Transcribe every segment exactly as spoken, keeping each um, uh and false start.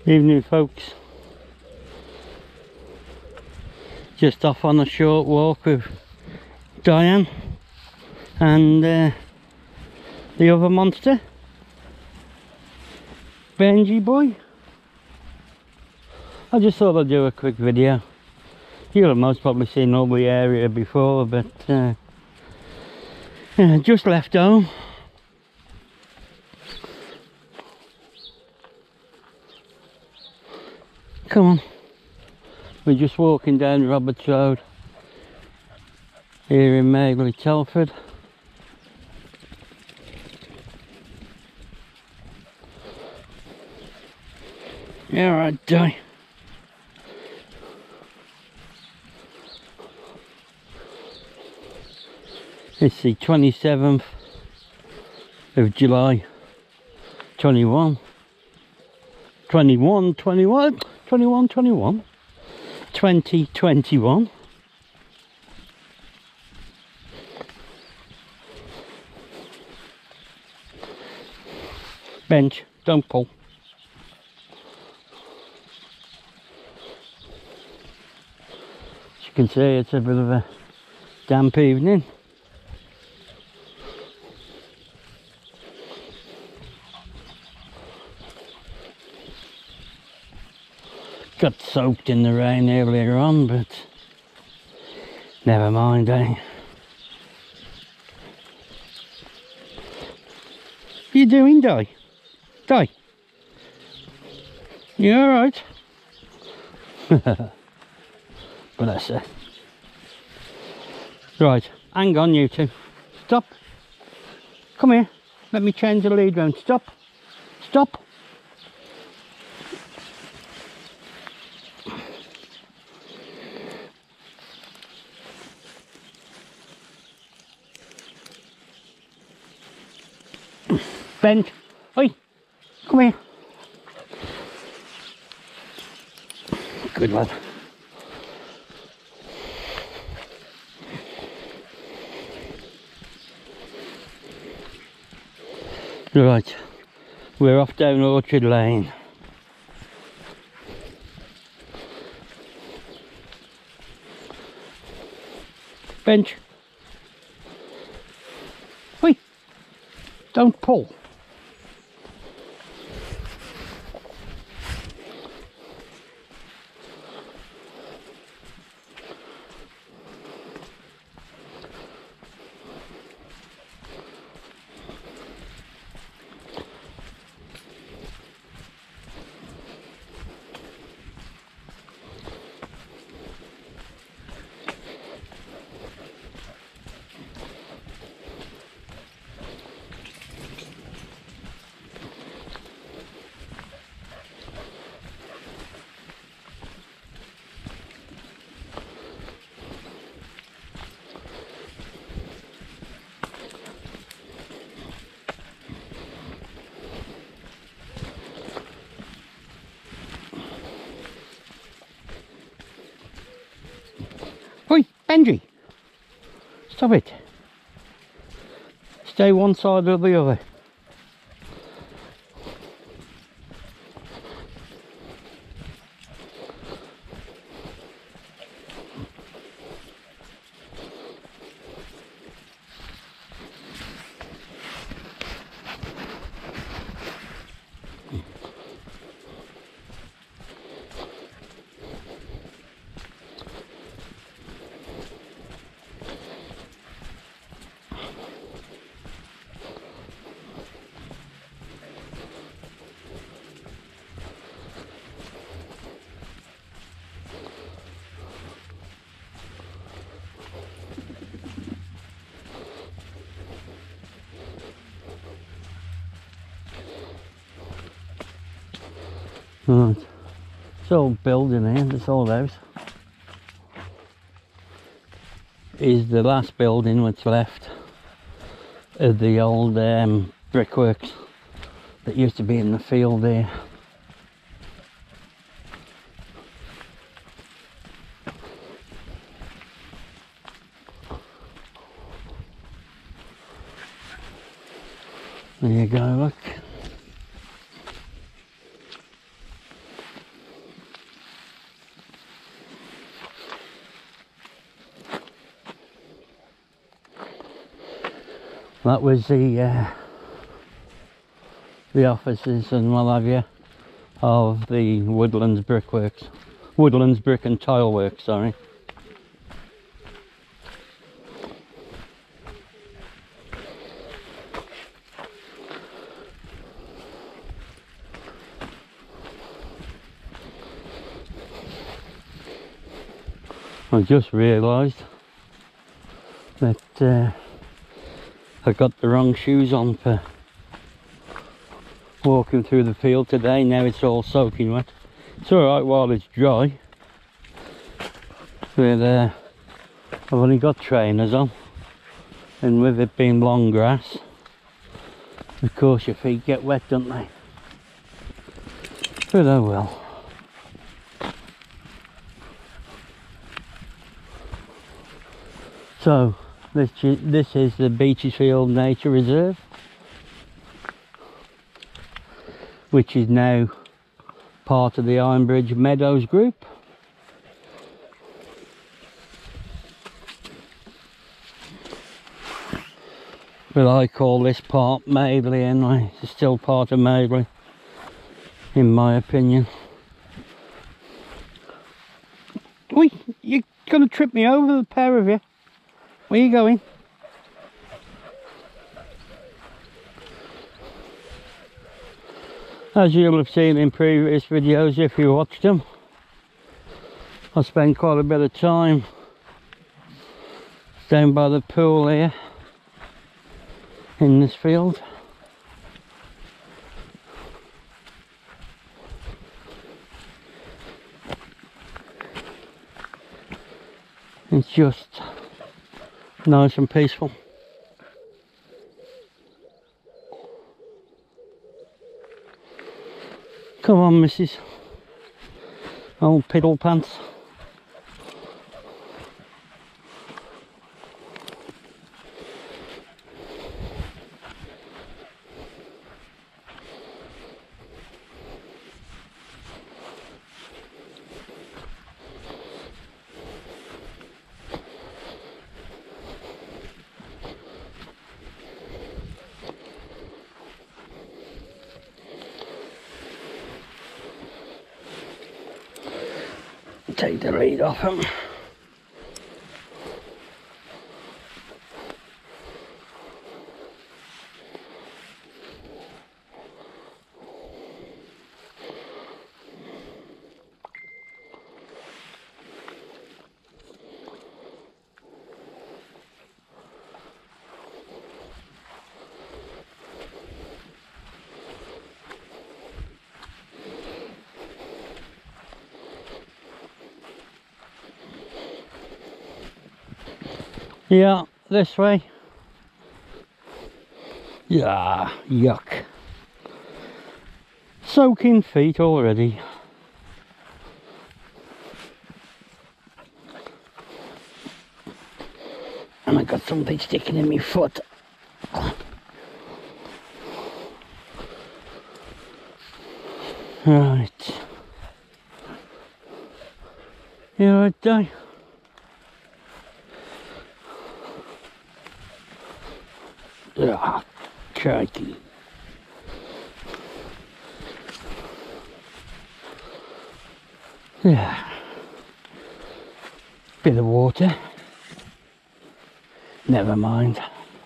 Evening folks, just off on a short walk with Diane and uh, the other monster, Benji boy. I just thought I'd do a quick video. You'll have most probably seen all the area before, but uh, yeah, just left home. Come on, we're just walking down Roberts Road here in Madeley, Telford. Yeah, right, Di. It's the twenty-seventh of July, twenty-one, twenty-one, twenty-one, twenty-one, twenty-one, twenty twenty-one. Bench, don't pull. As you can see, it's a bit of a damp evening. Got soaked in the rain earlier on, but never mind, eh? What are you doing, Di? Di? You alright? Bless her. Right, hang on you two. Stop. Come here. Let me change the lead round. Stop. Stop. Benj, oi, come here. Good lad. Right, we're off down Orchard Lane. Benj, oi, don't pull. Oi, Benji! Stop it! Stay one side or the other. Right, this old building here, this old house, is the last building what's left of the old um, brickworks that used to be in the field there. There you go, look. That was the uh, the offices and what have you of the Woodlands Brickworks. Woodlands Brick and Tile Works, sorry. I just realised that uh, I got the wrong shoes on for walking through the field today. Now it's all soaking wet. It's alright while it's dry, but uh, I've only got trainers on, and with it being long grass, of course your feet get wet, don't they? But oh well. So this this is the Beeches Field Nature Reserve, which is now part of the Ironbridge Meadows group. But I call this part Madeley anyway. It's still part of Madeley, in my opinion. Oi, you're gonna trip me over, the pair of you. Where are you going? As you'll have seen in previous videos if you watched them, I spend quite a bit of time down by the pool here in this field. It's just nice and peaceful. Come on, missus. Old piddle pants. Take the reed off him. Yeah, this way. Yeah, yuck. Soaking feet already. And I got something sticking in my foot. Right. You alright, Di? Ah, crikey. Yeah. Bit of water. Never mind.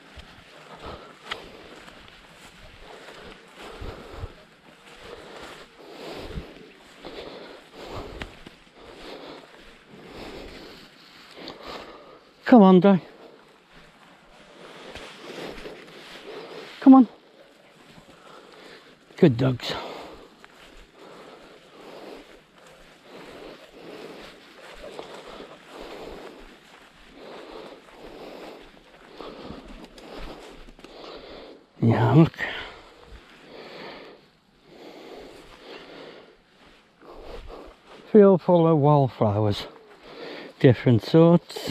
Come on, Di. Come on. Good dogs. Yeah, look. Field full of wildflowers. Different sorts.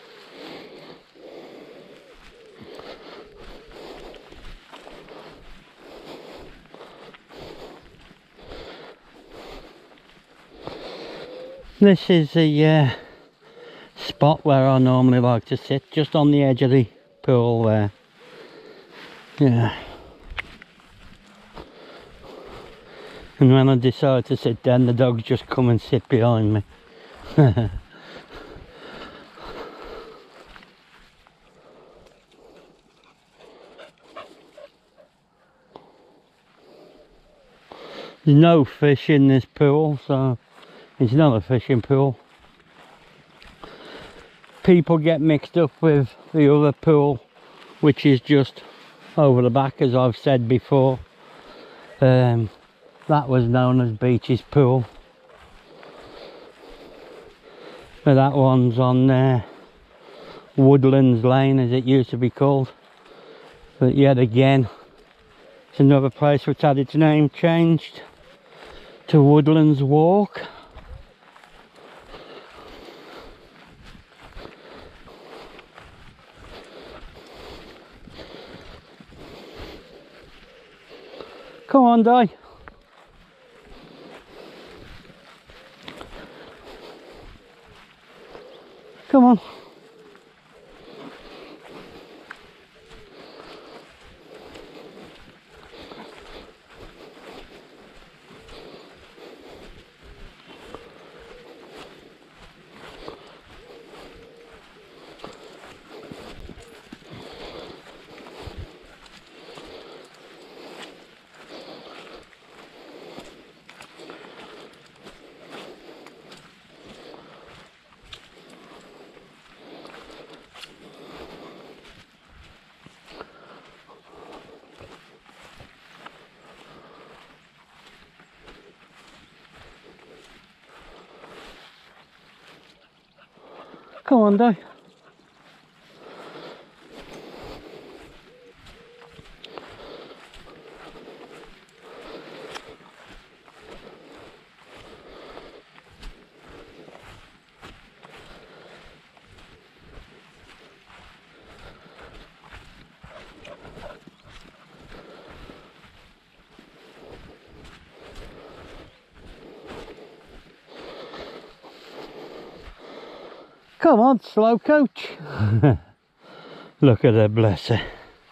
This is the uh, spot where I normally like to sit, just on the edge of the pool there. Yeah. And when I decide to sit down, the dogs just come and sit behind me. There's no fish in this pool, so it's not a fishing pool. People get mixed up with the other pool, which is just over the back, as I've said before. Um, that was known as Beech's pool. But that one's on uh, Woodlands Lane, as it used to be called. But yet again, it's another place which had its name changed to Woodlands Walk. Come on, Di. Come on. Come on, Di. Come on, slow coach. Look at her, bless her.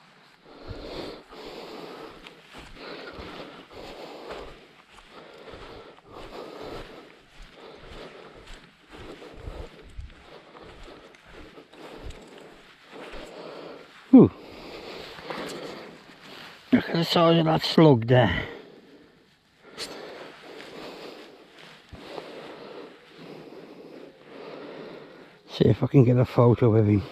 Ooh. Look at the size of that slug there. See if I can get a photo of him.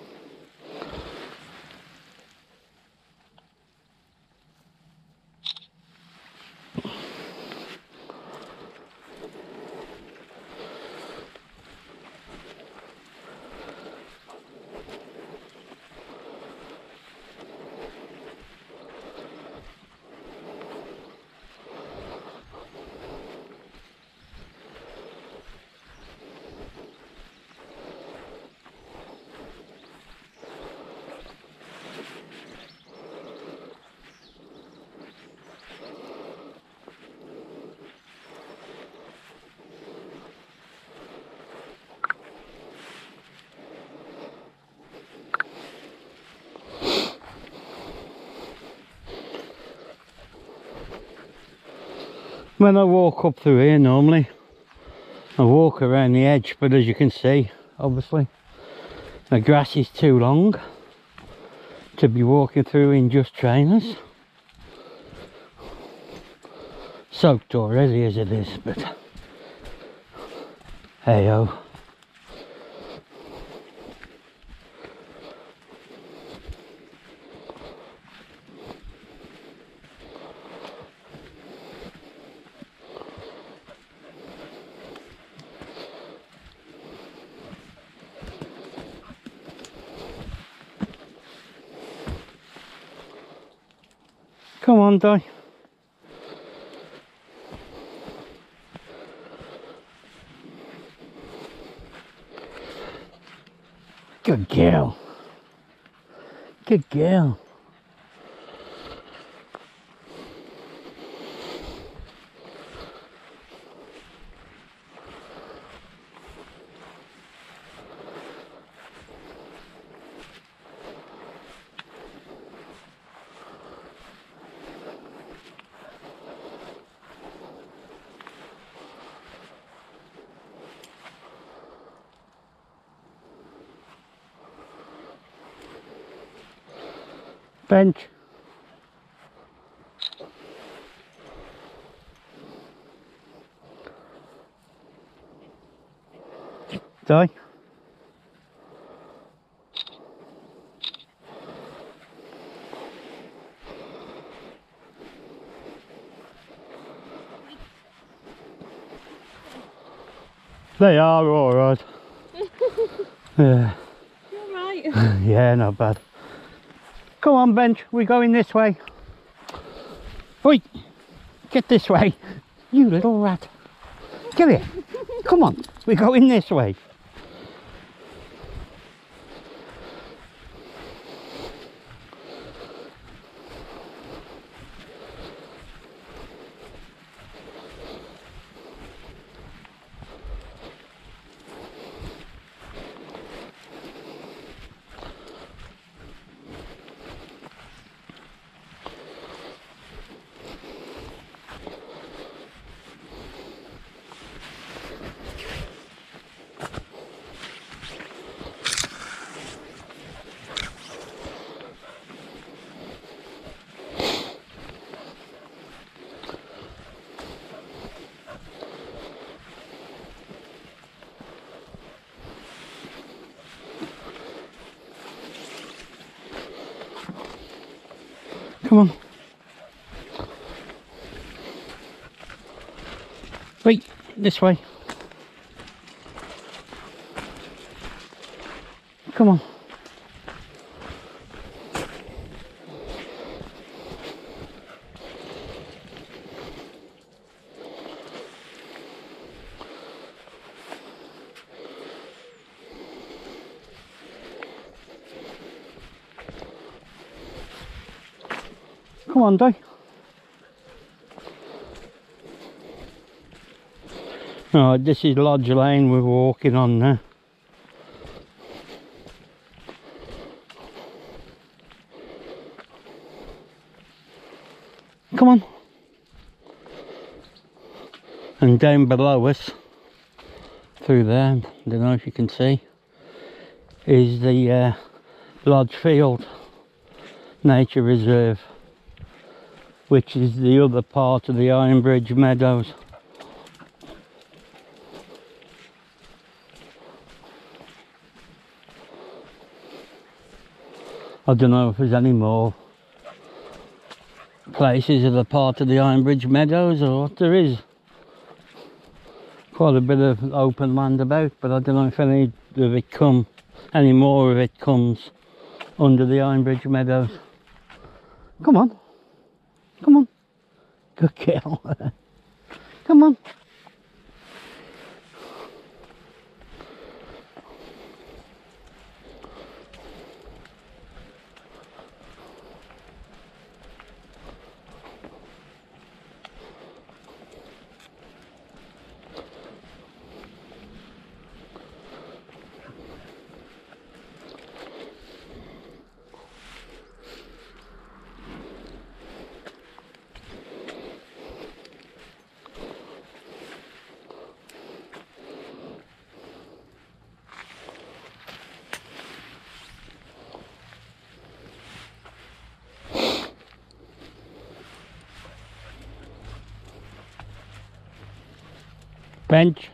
When I walk up through here normally, I walk around the edge, but as you can see, obviously, the grass is too long to be walking through in just trainers. Soaked already as it is, but hey ho. Come on, Di. Good girl. Good girl. Bench. Die. They are alright. Yeah. You're right. Yeah, not bad. Come on, Bench, we're going this way. Oi, get this way. You little rat. Get here. Come on, we're going this way. Come on. Wait, this way. Come on. Come on, Di. Oh, this is Lodge Lane we're walking on now. Come on. And down below us, through there, I don't know if you can see, is the uh, Lodge Field Nature Reserve, which is the other part of the Ironbridge meadows. I don't know if there's any more places of the part of the Ironbridge meadows or what there is. Quite a bit of open land about, but I don't know if any of it come, any more of it comes under the Ironbridge meadows. Come on, come on, good girl. Come on. Bench.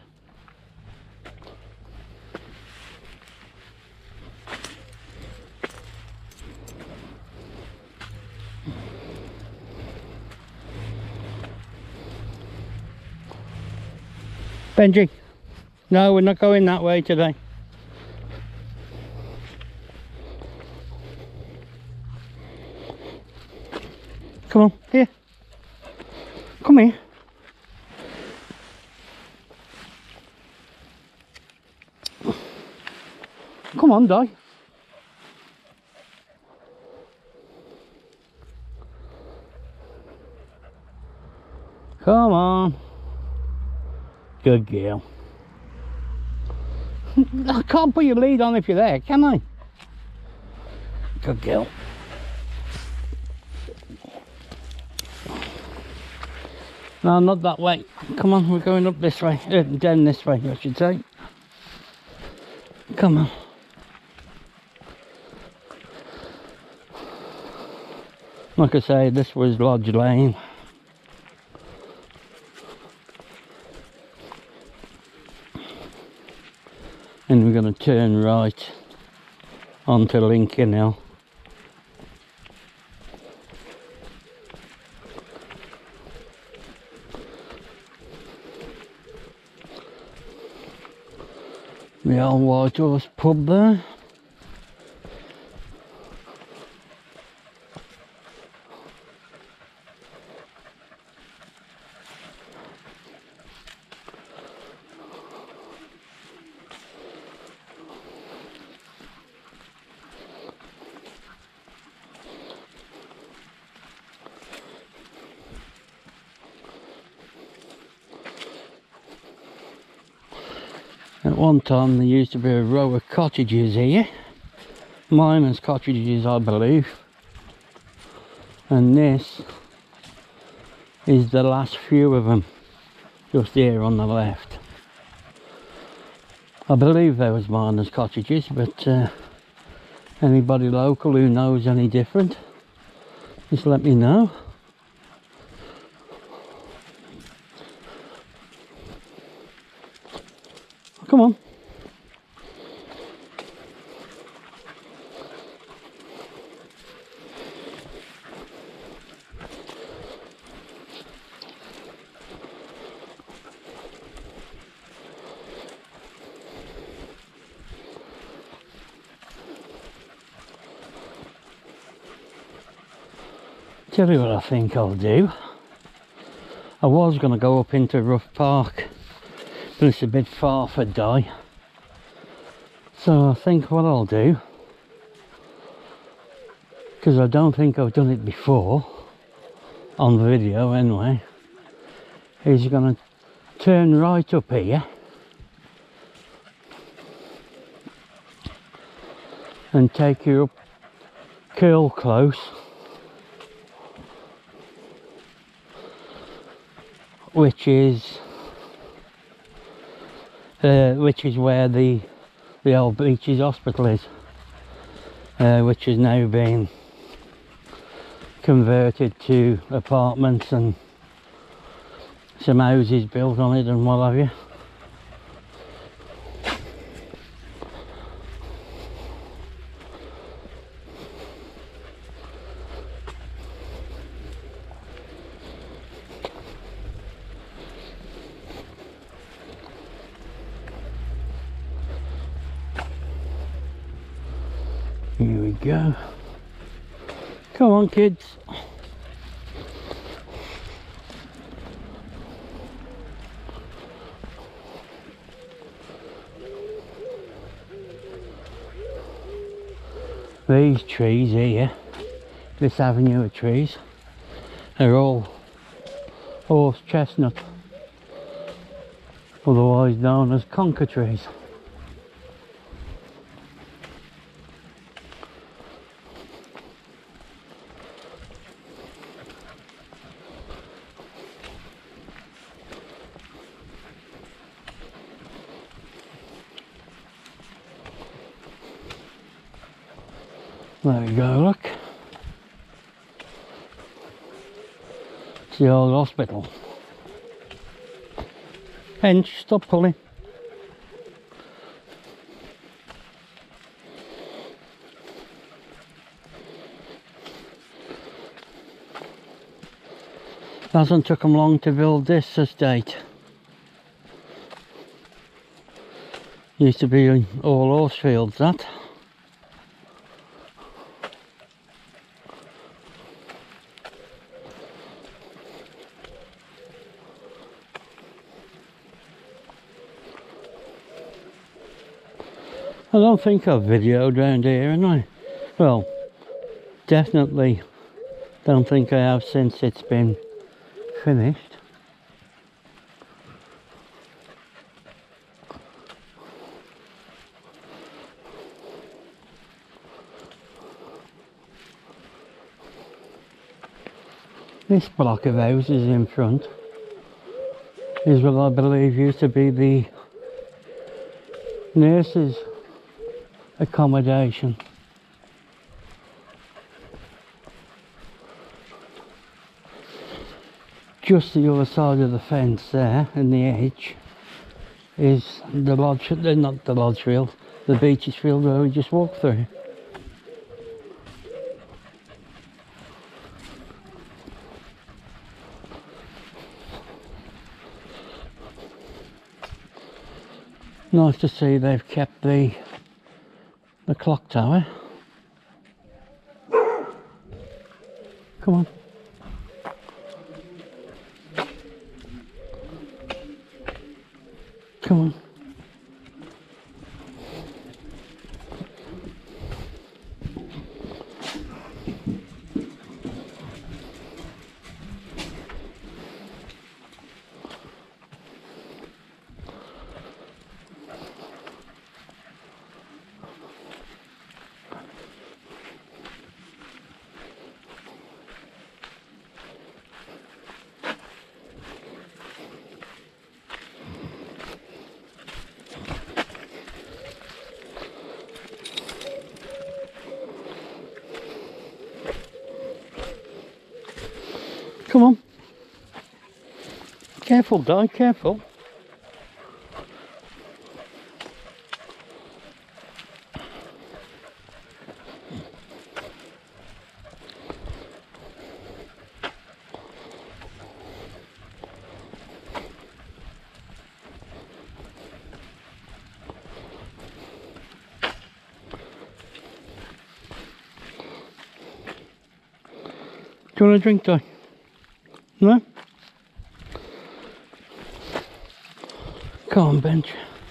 Benji, no, we're not going that way today. Come on, here. Come here. Come on, Di. Come on. Good girl. I can't put your lead on if you're there, can I? Good girl. No, not that way. Come on, we're going up this way. Uh, down this way, I should say. Come on. Like I say, this was Lodge Lane. And we're going to turn right onto Lincoln Hill. The old White Horse pub there. At one time there used to be a row of cottages here, miners' cottages I believe, and this is the last few of them, just here on the left. I believe there was miners' cottages, but uh, anybody local who knows any different, just let me know. Come on. Tell you what I think I'll do. I was going to go up into Rough Park, but it's a bit far for Di. So I think what I'll do, because I don't think I've done it before, on video anyway, is going to turn right up here and take you up Kyrle Close, which is uh, which is where the the old Beeches hospital is, uh, which has now been converted to apartments and some houses built on it and what have you. Here we go. Come on, kids. These trees here, this avenue of trees, are all horse chestnut, otherwise known as conker trees. There we go, look. It's the old hospital. Hench, stop pulling. Hasn't took them long to build this estate. Used to be all horse fields, that. I don't think I've videoed round here, have I? Well, definitely don't think I have since it's been finished. This block of houses in front is what I believe used to be the nurses' accommodation. just the other side of the fence there, in the edge, is the lodge, not the lodge field, the Beeches field where we just walked through. Nice to see they've kept the the clock tower. Come on. Come on. Come on. Careful, Di, careful. Do you want a drink, Di? No? Come on, Benji.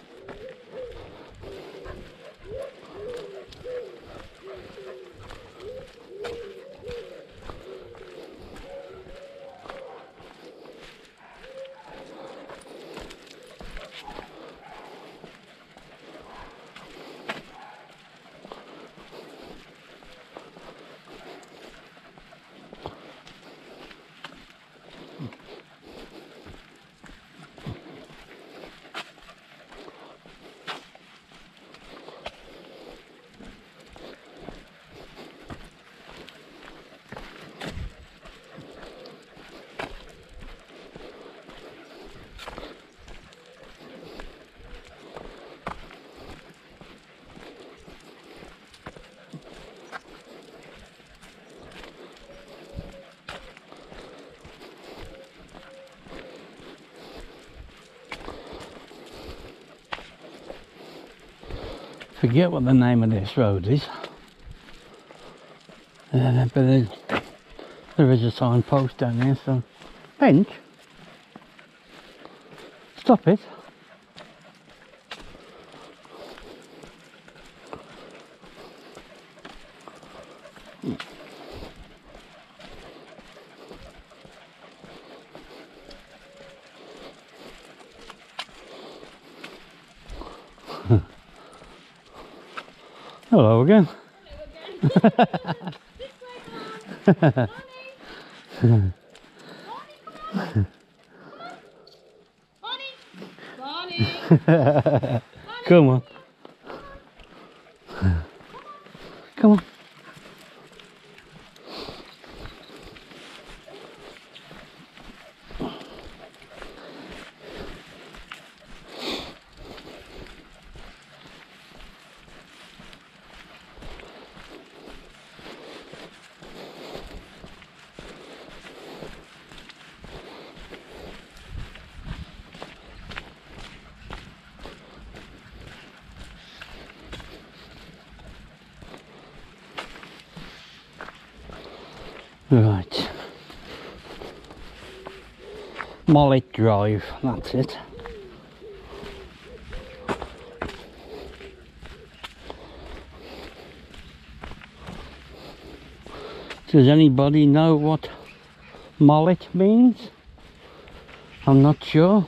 Forget what the name of this road is, uh, but there, there is a signpost down there, so Bench, stop it. Hello again. Come on. Come on. Right, Mollett Drive, that's it. Does anybody know what Mollett means? I'm not sure.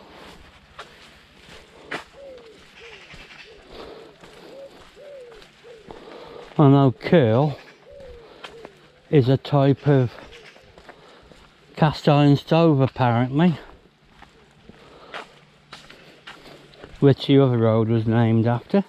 I know Kyrle is a type of cast iron stove apparently, which the other road was named after.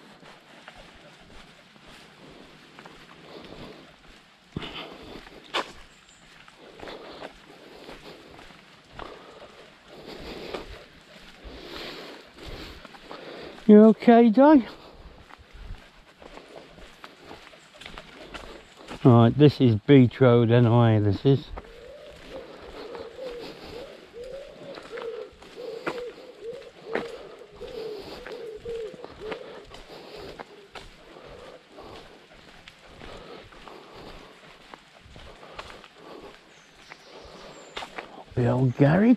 You okay, Di? Right, this is Beech Road anyway, this is. The old garage.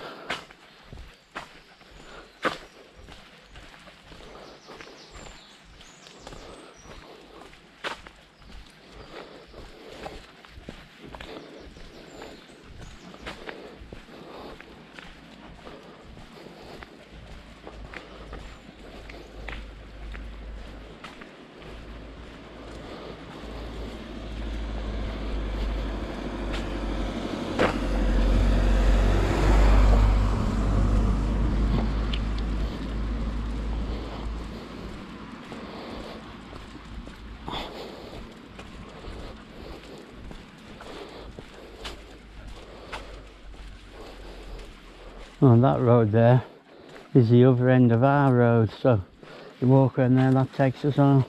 On that road there is the other end of our road, so you walk around there, that takes us on.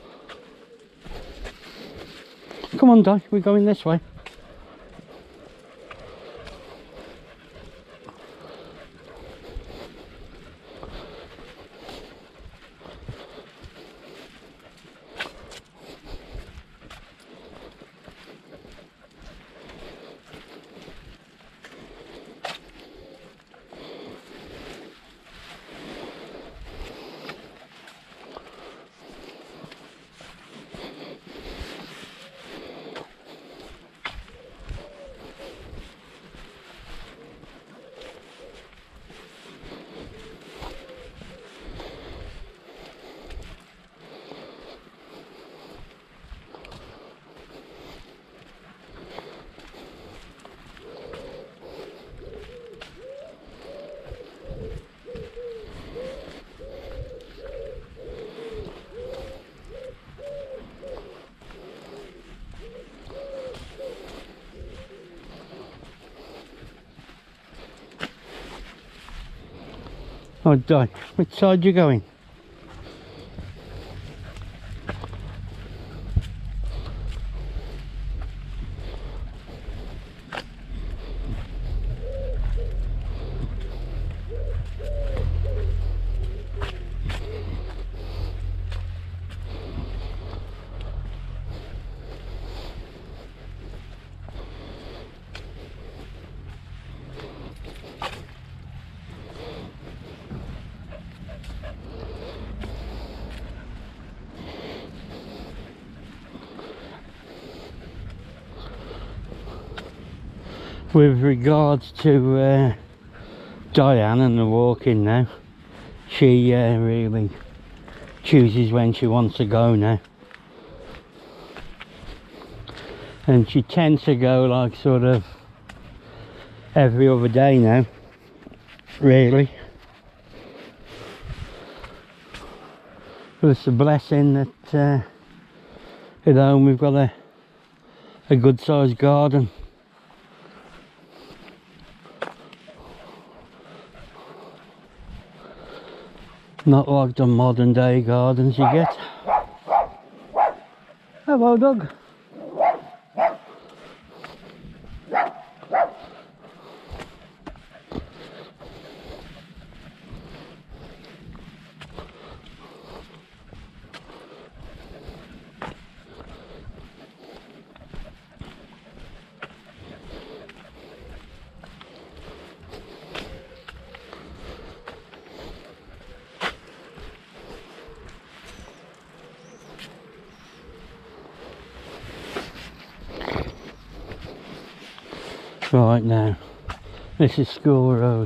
Come on, Di, we're going this way. Oh, Di, which side you going? With regards to uh, Diane and the walking now, she uh, really chooses when she wants to go now, and she tends to go like sort of every other day now, really. But it's a blessing that uh, at home we've got a, a good sized garden. Not like the modern day gardens you get. Hello, dog. Right now, this is School Road.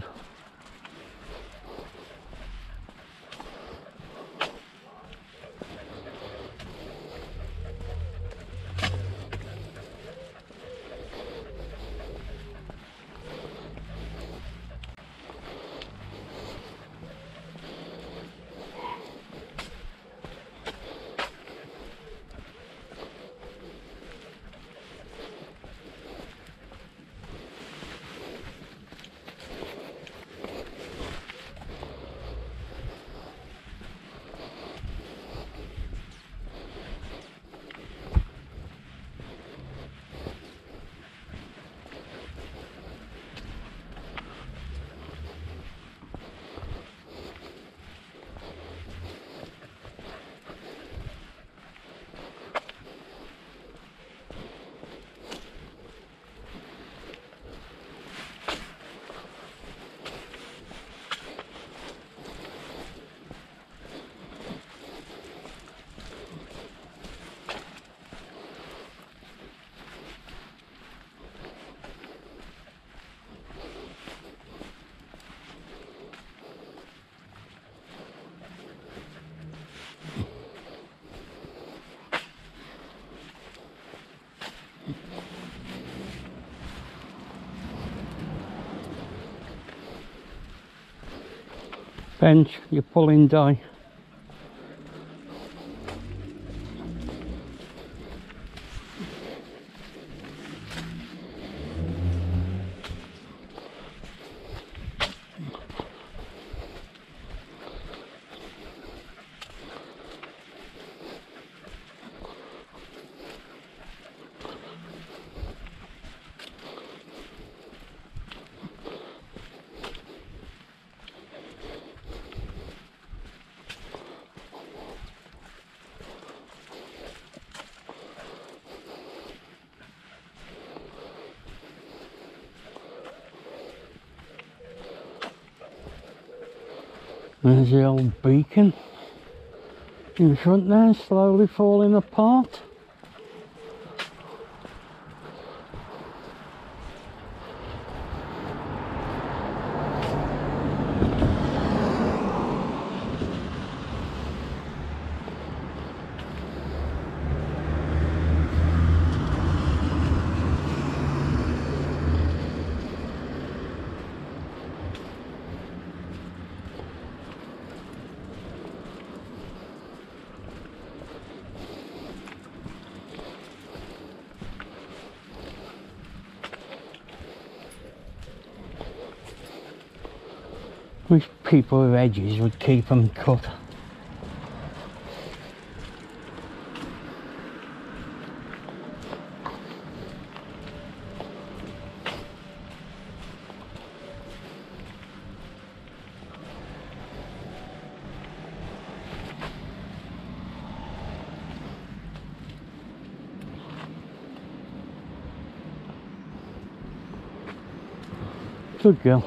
Bench, you're pulling die. There's the old beacon in front there, slowly falling apart. Wish people with edges would keep them cut. Good girl.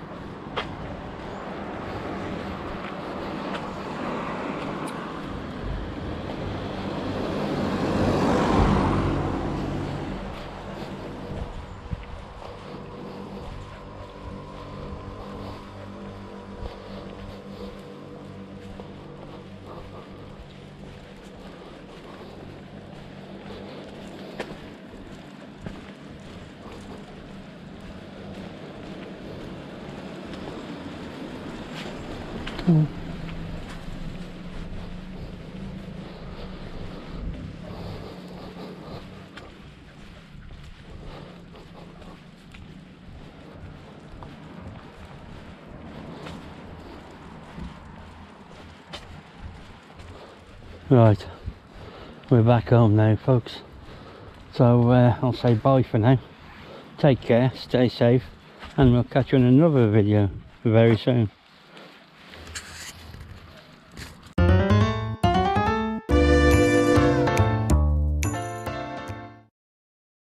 Mm. Right, we're back home now, folks, so uh, I'll say bye for now. Take care, stay safe, and we'll catch you in another video very soon.